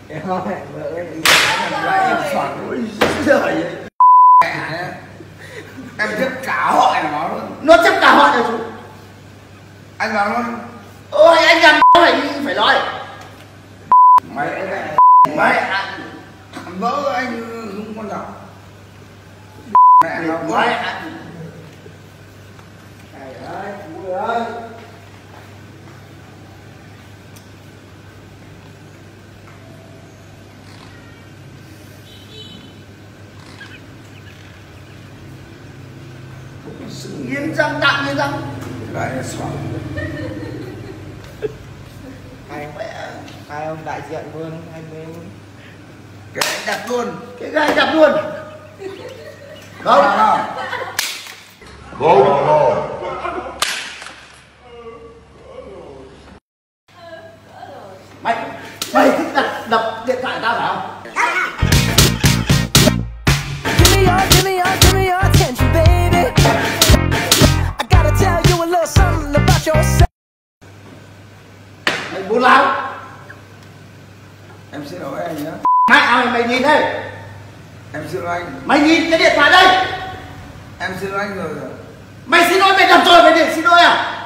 Em chấp cả họ nó luôn. Nó chấp cả họ rồi chú. Anh nói luôn. Ôi anh nhầm phải nói. Mày vỡ anh không quan trọng. Mẹ nó Mày trời ơi, chú ơi. Yên răng đặng yên răng. lại là xoắn. Hai ông đại diện luôn, hai bên. Cái anh đặt luôn. Cái gai đập luôn. Không. Không. Mày thích đập điện thoại tao phải không? Give me your attention, baby. I gotta tell you a little something about yourself. Mày muốn lắm. Em xin lỗi anh nhé. Mày nhìn đây. Em xin lỗi anh. Mày nhìn cái điện thoại đây. Em xin lỗi anh rồi. Mày xin lỗi mày đập rồi mày để xin lỗi à?